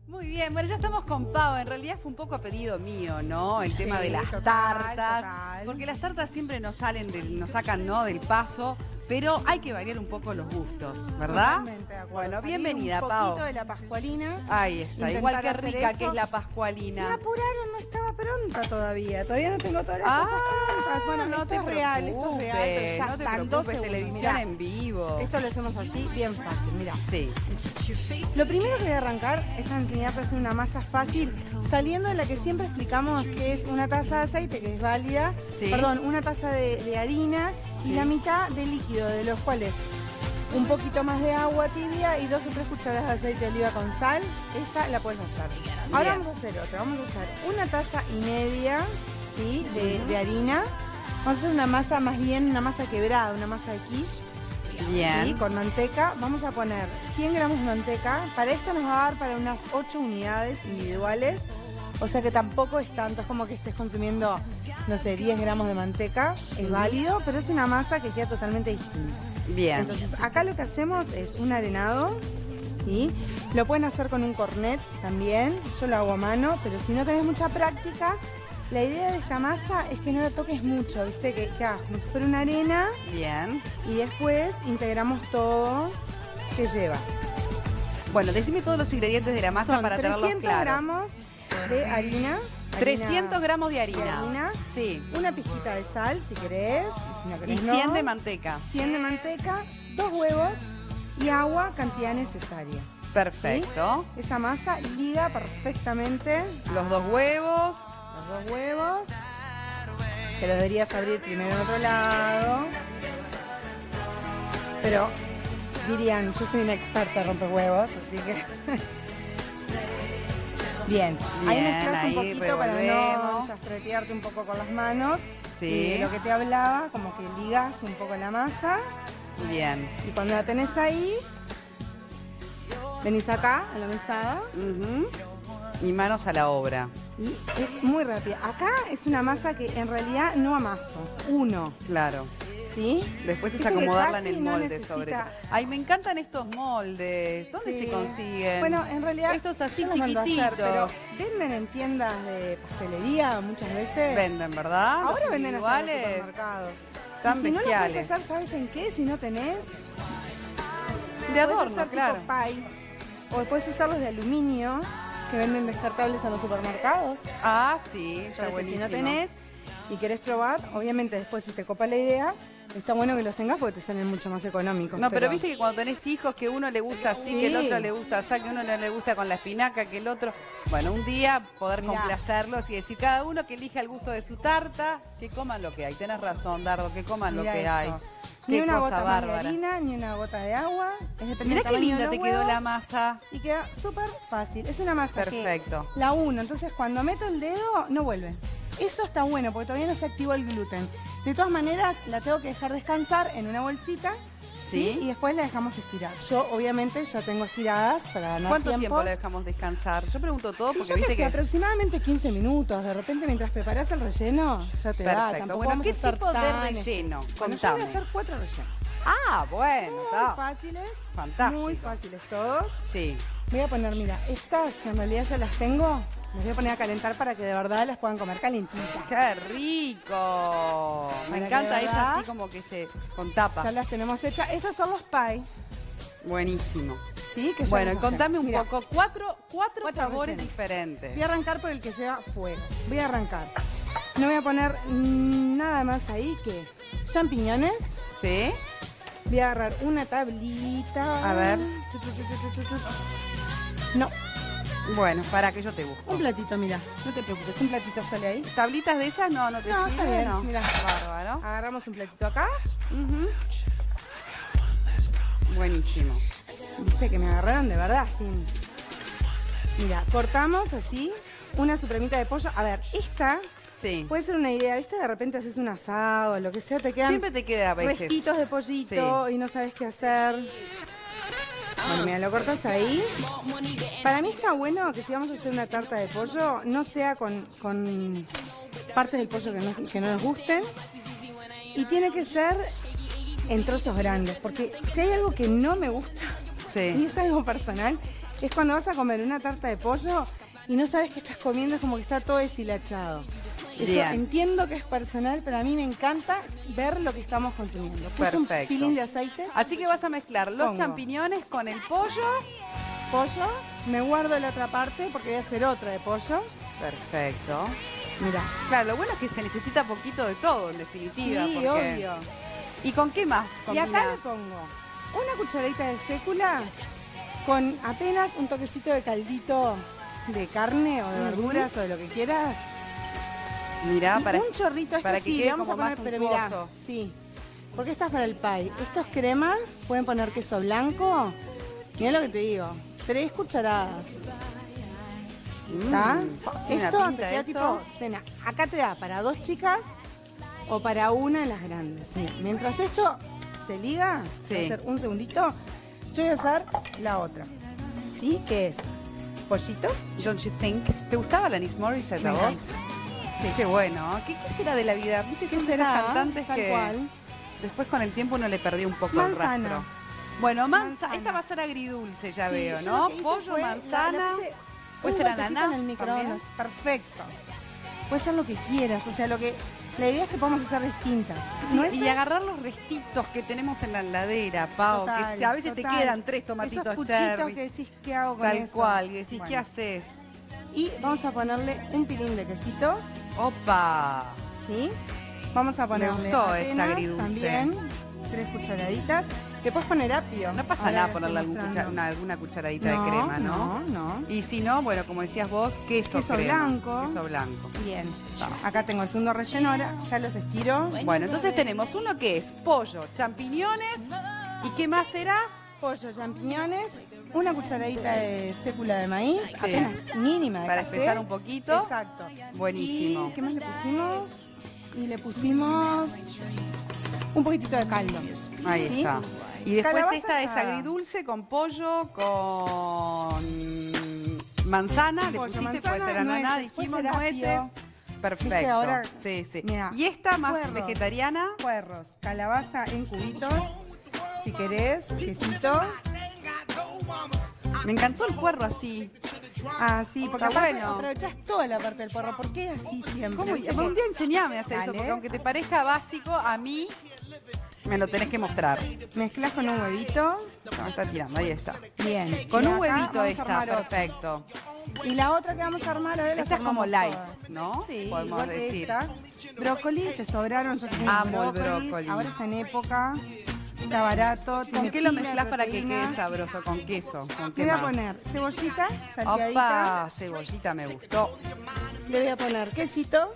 Muy bien, bueno, ya estamos con Pau. En realidad fue un poco a pedido mío, ¿no? El tema de las tartas. Porque las tartas siempre nos salen, nos sacan, ¿no? Del paso. Pero hay que variar un poco los gustos, ¿verdad? Totalmente de acuerdo. Bueno, Salir bienvenida, un Pau. poquito de la pascualina. Ahí está, igual que rica eso. que es la Me pascualina. apuraron, no estaba pronta todavía. Todavía no tengo todas las cosas prontas. Bueno, no esto te es real, preocupes, esto es real, pero ya no te están 2 preocupes, segundos. televisión Mirá, en vivo. esto lo hacemos así, bien fácil, mirá. Sí. Lo primero que voy a arrancar es a enseñarte a hacer una masa fácil, saliendo de la que siempre explicamos, que es una taza de aceite, que es válida, Sí. perdón, una taza de harina y Sí. la mitad de líquido, de los cuales un poquito más de agua tibia y 2 o 3 cucharadas de aceite de oliva con sal. Esa la puedes hacer. Ahora Bien. vamos a hacer otra. Vamos a hacer una taza y media, ¿sí? de harina. Vamos a hacer una masa, más bien una masa quebrada, una masa de quiche. Bien. ¿Sí? Con manteca. Vamos a poner 100 gramos de manteca. Para esto nos va a dar para unas 8 unidades individuales. O sea que tampoco es tanto, es como que estés consumiendo, no sé, 10 gramos de manteca. Es válido, pero es una masa que queda totalmente distinta. Bien. Entonces, acá lo que hacemos es un arenado, ¿sí? Lo pueden hacer con un cornet también. Yo lo hago a mano, pero si no tenés mucha práctica, la idea de esta masa es que no la toques mucho, ¿viste? Que hagas como si fuera una arena Bien. y después integramos todo que lleva. Bueno, decime todos los ingredientes de la masa Son para tenerlos 300 claros. gramos de harina. 300 gramos de de harina. harina, Sí. una pizquita de sal, si querés, y si no Y querés, 100 no. de manteca. 100 de manteca, 2 huevos y agua, cantidad necesaria. Perfecto. ¿Sí? Esa masa liga perfectamente Los 2 huevos. los 2 huevos, que los deberías abrir primero en otro lado. Pero dirían, yo soy una experta en romper huevos, así que... Bien, ahí Bien, mezclas un ahí poquito para no revolvemos. chasfretearte un poco con las manos. Sí. Y de lo que te hablaba, como que ligas un poco la masa. Bien. Y cuando la tenés ahí, venís acá, a la mesada, Ujú. Y manos a la obra. y es muy rápida. Acá es una masa que en realidad no amaso, uno, Claro. ¿sí? Después es Viste que acomodarla en casi el no molde, necesita- sobre todo. Ay, me encantan estos moldes. ¿Dónde Sí. se consiguen? Bueno, en realidad Estos así yo los mando a hacer, chiquititos. pero venden en tiendas de pastelería muchas veces. Venden, ¿verdad? Ahora Los venden hasta en los individuales. supermercados. Tan Y si no lo bestiales. puedes hacer, ¿sabes en qué? Si no tenés, De puedes adorno, hacer claro. tipo pie. O puedes usar los de aluminio, que venden descartables en los supermercados. Ah, sí, está Entonces, si buenísimo. no tenés y querés probar, obviamente después si te copa la idea, está bueno que los tengas porque te salen mucho más económicos. No, pero viste que cuando tenés hijos, que uno le gusta así, Sí. que el otro le gusta así, que uno no le gusta con la espinaca, que el otro... Bueno, un día poder Mirá. complacerlos y decir, cada uno que elija el gusto de su tarta, que coman lo que hay. Tenés razón, Dardo, que coman Mirá lo que esto. hay. Ni Qué una cosa gota más de bárbara. harina, ni una gota de agua. Es depende Mirá del qué tamaño linda de te los quedó la huevos. masa. Y queda súper fácil. Es una masa Perfecto. que la uno, entonces cuando meto el dedo no vuelve. Eso está bueno porque todavía no se activó el gluten. De todas maneras, la tengo que dejar descansar en una bolsita. Sí. Y después la dejamos estirar. Yo obviamente ya tengo estiradas para ganar ¿Cuánto tiempo le dejamos descansar? Yo pregunto todo Y porque yo que viste sé, que... aproximadamente 15 minutos. De repente mientras preparás el relleno, ya te da. Perfecto. Tampoco Bueno, vamos ¿qué a hacer tipo de tan- relleno? Bueno, yo voy Contame. a hacer 4 rellenos. Ah, bueno, Muy está. fáciles. Fantástico. Muy fáciles todos. Sí. Voy a poner, mira, estas que en realidad ya las tengo, las voy a poner a calentar para que de verdad las puedan comer calentitas. ¡Qué rico! Me Para que encanta de esa verdad- así como que se con tapa. Ya las tenemos hechas. Esos son los pie, Buenísimo. ¿sí? Que ya Bueno, los contame hacemos. un Mira, poco. Cuatro Cuatro sabores rellenos. diferentes. voy a arrancar por el que lleva fuego. Voy a arrancar. No voy a poner nada más ahí que champiñones. ¿Sí? Voy a agarrar una tablita. A ver. No, Bueno, para que yo te busco. un platito, mira. No te preocupes, un platito sale ahí. ¿Tablitas de esas? No, no te No, está sirve, bien, no. mira. Bárbaro. Agarramos un platito acá. Ujú. Buenísimo. Viste que me agarraron de verdad, sin... Mira, cortamos así una supremita de pollo. A ver, esta Sí. puede ser una idea, ¿viste? De repente haces un asado, lo que sea, te quedan Siempre te queda a veces. restitos de pollito y no sabes qué hacer. Bueno, mira, lo cortas ahí. Para mí está bueno que si vamos a hacer una tarta de pollo, no sea con partes del pollo que no nos gusten. Y tiene que ser en trozos grandes, porque si hay algo que no me gusta, Sí. y es algo personal, Es cuando vas a comer una tarta de pollo y no sabes qué estás comiendo, es como que está todo deshilachado. Eso Bien. entiendo que es personal, pero a mí me encanta ver lo que estamos consumiendo. Puse Perfecto. un pilín de aceite, Así que vas a mezclar los Pongo. champiñones con el pollo. pollo, me guardo la otra parte porque voy a hacer otra de pollo. Perfecto. Mirá. Claro, lo bueno es que se necesita poquito de todo, en definitiva. Sí, porque... obvio. ¿Y con qué más Y combinás? acá le pongo una cucharadita de fécula con apenas un toquecito de caldito de carne o de verduras o de lo que quieras. Mirá, Y para, un chorrito, esto para que sí, quede le vamos a como poner, más pero mirá, untuoso. sí. Porque esta es para el pie. Esto es crema, pueden poner queso blanco. Mirá lo que te digo, 3 cucharadas. ¿Está? tiene Esto una te pinta queda eso. tipo cena. Acá te da para 2 chicas o para una de las grandes. Mira, mientras esto se liga, Sí. voy a hacer un segundito, yo voy a hacer la otra. ¿Sí? ¿Qué es? Pollito. Don't you think? ¿Te gustaba Alanis Morissette Me a vos? encanta. Sí, qué bueno. ¿Qué será de la vida? ¿Viste? ¿Qué Son de será? esas cantantes Tal que cual. después con el tiempo uno le perdió un poco Manzana. el rastro. Bueno, Manzana. esta va a ser agridulce, ya Sí, veo, yo ¿no? lo que hice Pollo, fue, manzana. le puse Puede un ser golpecito ananá en el microondas. también. Perfecto. Puede ser lo que quieras, o sea, la idea es que podamos hacer distintas. Sí, Nueces, y agarrar los restitos que tenemos en la heladera, Pau, total, que a veces total. te quedan 3 Esos tomatitos puchitos cherry. que decís, ¿qué hago con Tal eso? cual, que decís, Bueno. ¿qué haces? Y vamos a ponerle un pilín de quesito, ¡Opa! ¿sí? Vamos a ponerle gustó esta apenas agridulce. también 3 cucharaditas. Le puedes poner apio. No pasa Ahora nada le ponerle estoy mostrando. alguna cucharadita de crema, ¿no? No. Y si no, bueno, como decías vos, queso Queso crema. blanco. Queso blanco. Bien. Acá tengo el segundo relleno, ahora ya los estiro. Bueno, entonces tenemos uno que es pollo, champiñones. ¿Y qué más será? Pollo, champiñones, una cucharadita de fécula de maíz, Sí. apenas mínima de Para café. espesar un poquito. Exacto. Buenísimo. ¿Y qué más le pusimos? Y le pusimos un poquitito de caldo. Ahí ¿sí? está. Y después Calabaza esta es asada. agridulce con pollo, con manzana, le Pollo, pusiste, manzana, puede ser ananá, nueces, puede dijimos ser nueces. apio. Perfecto. Viste, ahora, sí, sí. mira, Y esta más puerros. vegetariana. Puerros, calabaza en cubitos, si querés, quesito. Me encantó el puerro así. Ah, sí, porque Está aparte bueno. aprovechás toda la parte del porro. ¿Por qué así siempre? ¿Cómo? Viste Un que- día enseñame a hacer eso, Dale. porque aunque te parezca básico, a mí me lo tenés que mostrar. Mezclas con un huevito. No, me está tirando, ahí está. Bien. Con Y un acá huevito vamos a está, armar otra. perfecto. Y la otra que vamos a armar ahora la Esta es como armamos light, todas. ¿no? Sí, Podemos igual que decir. esta. Brócoli, te sobraron, yo que sé, Amo el brócolis. brócoli. Ahora está en época, está barato. ¿Con tiene qué lo pila de mezclás para que proteínas. quede sabroso? ¿Con queso? ¿Con Le qué voy a más? poner cebollita salteadita. Opa, cebollita me gustó. Le voy a poner quesito.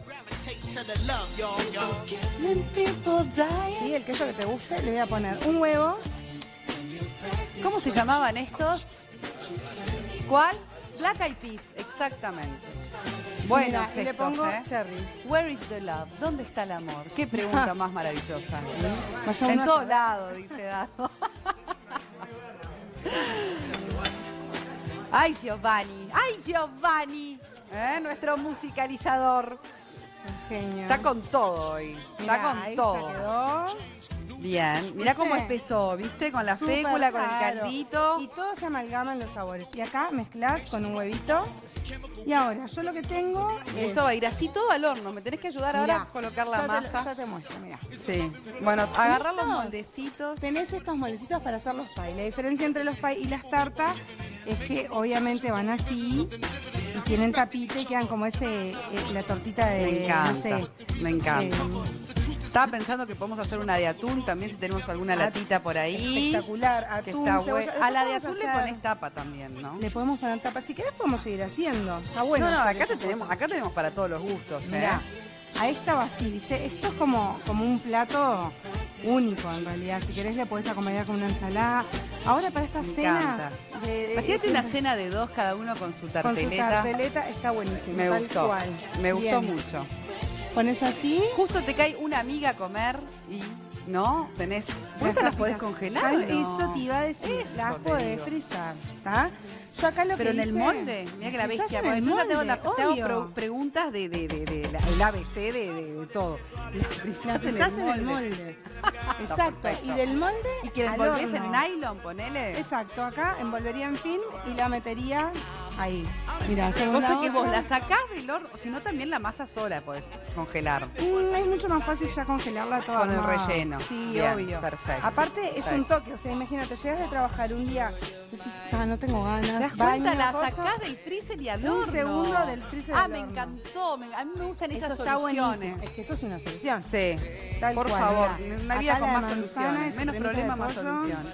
Sí, el queso que te guste. Le voy a poner un huevo. ¿Cómo se llamaban estos? ¿Cuál? Black Eyed Peas, exactamente. Buenos Mira, y le estos, pongo ¿eh? cherries. Where is the love? ¿Dónde está el amor? Qué pregunta más maravillosa. Vaya En uno a todos saber. lados, dice Dado. Ay, Giovanni. Ay, Giovanni. Nuestro musicalizador. Genio. Está con todo hoy. Está Mirá, con ahí todo. ya quedó. Bien. Mirá cómo ¿Viste? espesó, ¿viste? Con la Súper fécula, con el claro. caldito. Y todo se amalgama en los sabores. Y acá mezclás con un huevito. Y ahora, yo lo que tengo es... Esto va a ir así todo al horno. Me tenés que ayudar ahora Mirá, a colocar la ya masa. ya te muestro, mira. Sí. Bueno, agarrar los ¿Listos? moldecitos. Tenés estos moldecitos para hacer los pies. La diferencia entre los pies y las tartas es que obviamente van así y tienen tapita y quedan como la tortita de... Me encanta. No sé, Me encanta. eh, Estaba pensando que podemos hacer una de atún también si tenemos alguna latita por ahí. espectacular. Que Atún, está cebolla. a la de Después atún le vamos a pones hacer- tapa también, ¿no? Le podemos poner tapa. Si querés podemos seguir haciendo. Está bueno. no, hacer acá estas cosas. acá tenemos para todos los gustos, ¿eh? Mirá, a esta va así, ¿viste? Esto es como un plato único en realidad. Si querés le podés acompañar con una ensalada. Ahora para estas Me cenas... encanta. Imagínate una cena de dos, cada uno con su con su tarteleta. tarteleta está buenísimo. Me tal gustó. cual. Me gustó Bien. mucho. Pones así. Justo te cae una amiga a comer y ¿No? Tenés. ¿Vos las podés congelar? ¿O no? Eso te iba a decir. Eso las te podés digo. frizar. ¿Tá? Yo acá lo Pero que en el hice, molde, mira que la quizás bestia. en el Porque yo ya molde, te obvio. hago preguntas del ABC de todo. Las frizás Quizás en el molde. Exacto. perfecto. Y del molde ¿Y que la al envolvés horno. en nylon, ponele? Exacto, acá envolvería en film y la metería ahí. Mira, según Cosa la que vos otra. la sacás del horno, si no también la masa sola podés congelar. Es mucho más fácil ya congelarla toda. Con el armada. relleno. Sí, Bien, obvio. perfecto. Aparte es un toque, o sea, imagínate, llegas de trabajar un día, decís, no tengo ganas. ¿Te das baño, cuenta? La cosa. sacás del freezer y al Un horno. segundo del freezer Ah, al me horno. encantó. A mí me gustan Eso esas está soluciones. buenísimo. Es que eso es una solución. Sí, Tal por cual, favor, mirá. una Acá vida con la más de manzana soluciones. es Menos cremita problemas, de más pollo. soluciones.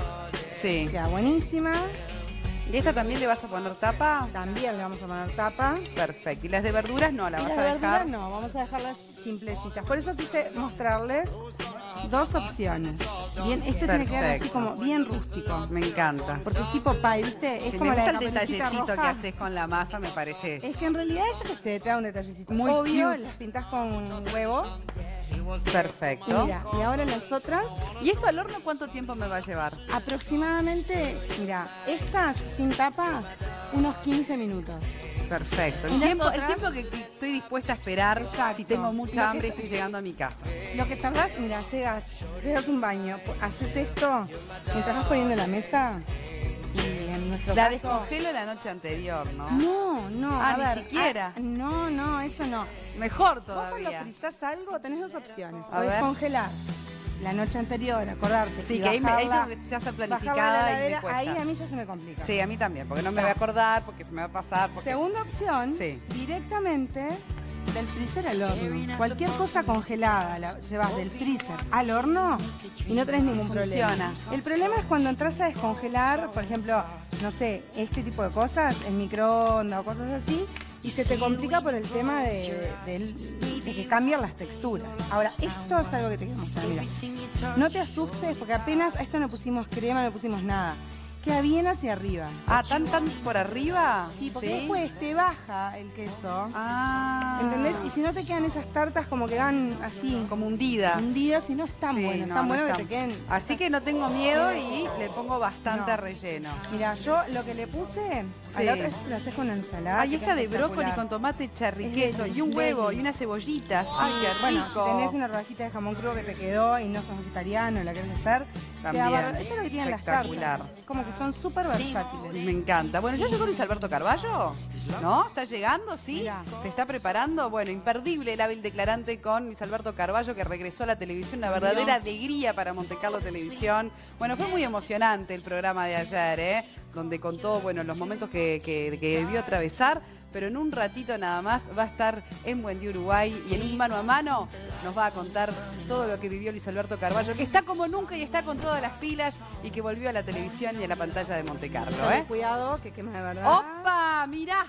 Sí. Queda buenísima. ¿Y esta también le vas a poner tapa? También le vamos a poner tapa. Perfecto. ¿Y las de verduras no? ¿La Y vas las a de dejar? verduras no, vamos a dejarlas simplecitas. Por eso quise mostrarles dos opciones. Bien, esto tiene que quedar así Perfecto. como bien rústico. Me encanta. Porque es tipo pie, ¿viste? Es Que como me la gusta de el Caperucita detallecito que Roja. haces con la masa, me parece. Es que en realidad ella que se te da un detallecito. Muy obvio, cute. las pintas con un huevo. Y Perfecto. mira, y ahora las otras, ¿Y esto al horno cuánto tiempo me va a llevar? aproximadamente, mira, estas sin tapa, unos 15 minutos. Perfecto. Y El las tiempo, el otras- tiempo que estoy dispuesta a esperar Exacto. si tengo Lo mucha que- hambre y estoy llegando a mi casa. Lo que tardás, mira, llegas, te das un baño, haces esto, mientras vas poniendo la mesa, y en nuestro La caso... descongelo la noche anterior, ¿no? No, Ah, a ni ver, siquiera. no, eso no. Mejor Vos cuando todavía. frizás algo tenés dos opciones. A Podés ver. congelar la noche anterior, acordarte. Sí, y que ahí bajarla- tengo que ya estar bajarla de planificada la y me heladera, cuesta. ahí a mí ya se me complica. Sí, a mí también, porque no me voy a acordar, porque se me va a pasar. Porque... Segunda opción, Sí. directamente del freezer al horno. Cualquier cosa congelada la llevas del freezer al horno y no tenés ningún problema. Funciona. El problema es cuando entras a descongelar, por ejemplo, no sé, este tipo de cosas, en microondas o cosas así, y se te complica por el tema de que cambian las texturas. Ahora, esto es algo que te quiero mostrar, mira. No te asustes porque apenas a esto no pusimos crema, no pusimos nada. Queda bien hacia arriba. Ah, ¿tan por arriba? Sí, porque después te baja el queso. Ah. ¿Entendés? Y si no te quedan esas tartas como que van así, Como hundidas. hundidas y no están Sí, buenas. no, Están no buenas que están. te queden. Así que no tengo miedo y le pongo bastante No. relleno. Mira, yo lo que le puse, a Sí. la otra lo haces con ensalada. Ahí te está queda de brócoli espectacular. con tomate, cherry, Es queso deli, y un huevo deli. y unas cebollitas. ¡Ay, qué rico! Bueno, si tenés una rodajita de jamón crudo que te quedó y no sos vegetariano y la querés hacer, También. queda bárbaro. Eso es lo que tienen las Espectacular. tartas. Como que son súper versátiles. Me encanta. Bueno, ¿ya llegó Luis Alberto Carballo? ¿No? ¿Está llegando? ¿Sí? Mirá. ¿Se está preparando? Bueno, imperdible el hábil declarante con Luis Alberto Carballo, que regresó a la televisión. Una verdadera alegría para Montecarlo Televisión. Bueno, fue muy emocionante el programa de ayer, ¿eh? Donde contó, bueno, los momentos que debió atravesar. Pero en un ratito nada más va a estar en Buen Día Uruguay y en un mano a mano nos va a contar todo lo que vivió Luis Alberto Carballo, que está como nunca y está con todas las pilas y que volvió a la televisión y a la pantalla de Montecarlo, ¿eh? Cuidado, que quema de verdad. ¡Opa! Mirá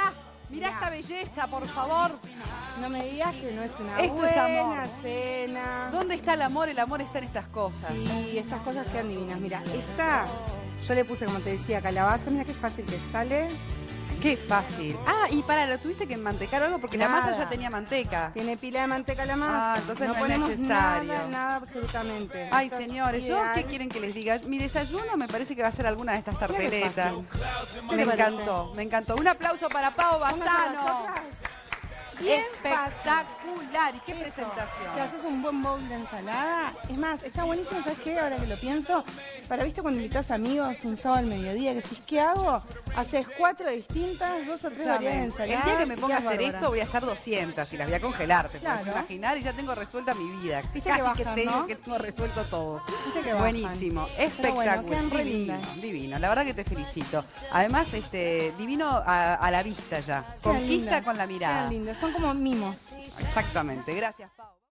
esta belleza, por favor. No me digas que no es una Esto es amor. buena cena. ¿Dónde está el amor? El amor está en estas cosas. Sí, estas cosas quedan divinas. Mira, esta, yo le puse, como te decía, calabaza. Mira qué fácil que sale. Qué fácil. Ah, y ¿lo tuviste que mantecar o algo? Porque la Nada. masa ya tenía manteca. Tiene pila de manteca la masa. Ah, entonces no es ponemos necesario. nada absolutamente. Ay, Esto es señores, ¿yo ideal. qué quieren que les diga? Mi desayuno me parece que va a ser alguna de estas Mira qué tarteletas. fácil. ¿Qué Me te parece? encantó, me encantó. Un aplauso para Pau Vamos a hacer las Bazano. otras. Bien Espectacular. ¿Y qué Eso. presentación? Te haces un buen bowl de ensalada. Es más, está buenísimo, ¿sabes qué? Ahora que lo pienso, para, ¿viste cuando invitas amigos un sábado al mediodía que decís, ¿qué hago? Haces 4 distintas, 2 o 3 variedades de Escúchame, ensalada. el día que me ponga a hacer esto voy a hacer 200 y las voy a congelar, te puedes Claro. imaginar, y ya tengo resuelta mi vida. Viste Casi que que bajan, te digo ¿no? que tengo resuelto todo. Viste que bajan. Buenísimo, Pero espectacular, bueno, quedan re divino, lindas. divino. La verdad que te felicito. Además, divino a la vista ya. Quedan Conquista lindas, con la mirada. Quedan lindas, son como mimos. Exactamente. Gracias, Pau.